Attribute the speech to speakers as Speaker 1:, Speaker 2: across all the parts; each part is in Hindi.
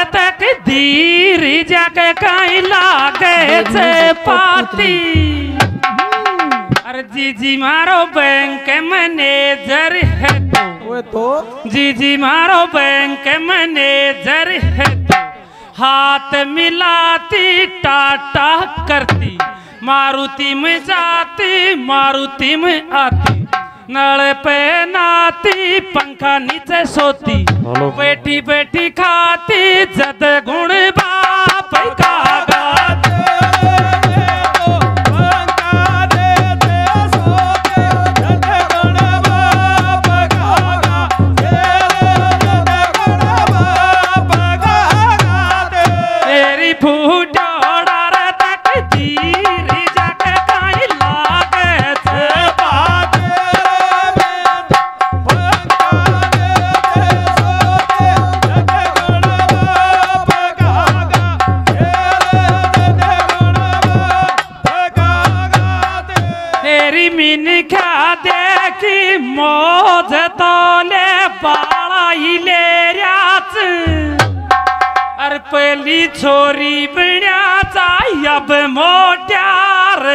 Speaker 1: तक धीरे जाके कहीं लागे से पाती। अरे जीजी मारो बैंक मैनेजर है तो जीजी मारो बैंक मैनेजर है तो हाथ मिलाती टाटा करती, मारुति में जाती मारुति में आती, नल पे नाती पंखा नीचे सोती, बैठी बैठी खाती जद गुण बाप का गाती। मौज तोले बाला ही ले रात, अर पहली छोरी बिना चाहिए अब मोट्यार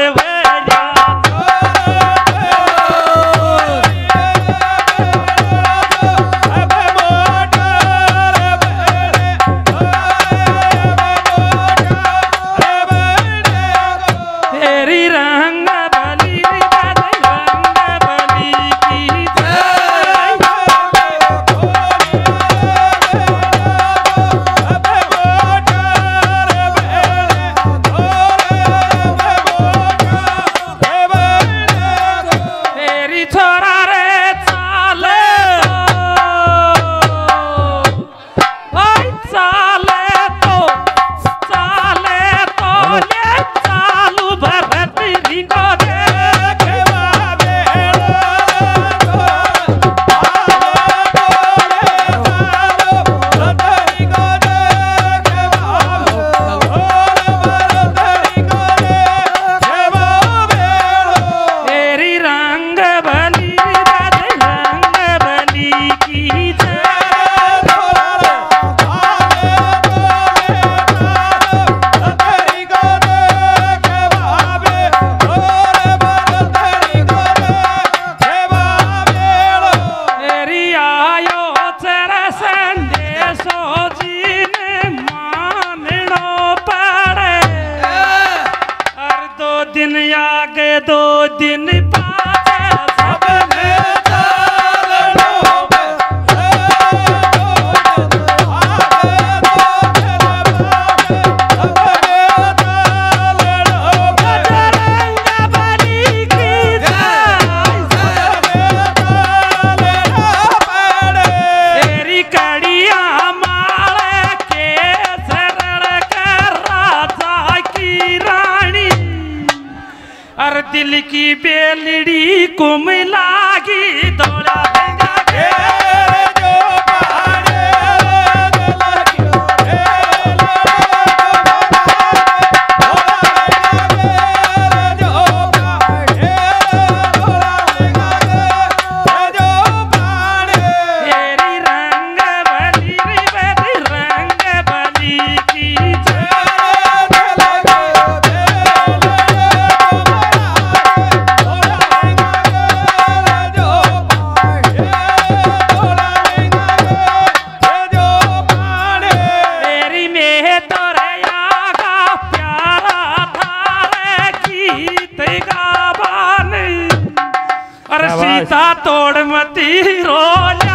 Speaker 1: दिन आगे दो दिन पाछे सबने दिल की बेलड़ी कुम लागी दौड़ा देगा सीता तोड़ मती रोल